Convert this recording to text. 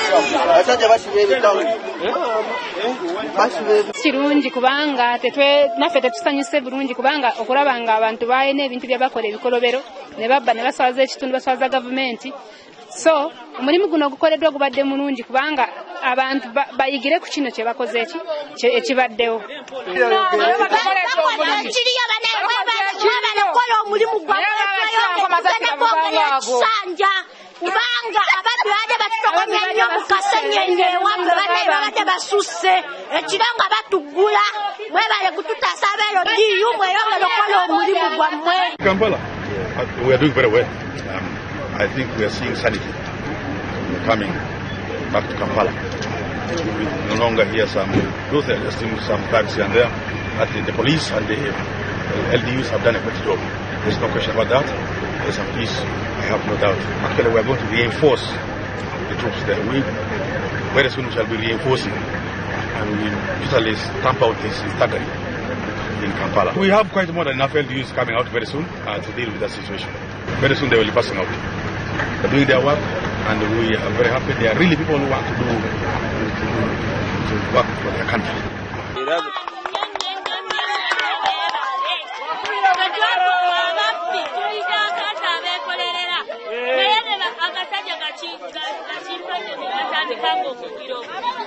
kirungi kubanga naffe tetusanyuse bulungi kubanga okulaba nga abantu balina ebintu bye bakola ebikolobero ne babba ne baswaza ekitundu baswaza gavumenti. So omulimu guno ogukoleddwa gubadde mulungi kubanga abantu bayigire ku kino kye bakoze ekibaddewo. Kubanga ababbi baje batutokomya nnyo mu kasennyenge wabwe babadde basusse ekiranga batugula mwebale kututaasa abeero diyu mweyongere okukola omulimu gwammwe. Kampala, we are doing very well. I think we are seeing sanity coming back to Kampala. We no longer hear some truth, some thugs here and there. I think the police and the LDUs have done a good job. There's no question about that. There's some peace, I have no doubt. Actually, we are going to reinforce the troops there. Very soon we shall be reinforcing and we will totally stamp out this thuggery in Kampala. We have quite more than enough LDUs coming out very soon to deal with that situation. Very soon they will be passing out. They're doing their work and we are very happy. They are really people who want to work for their country. Akasajja gakimpanye ne batandika ng'okugiro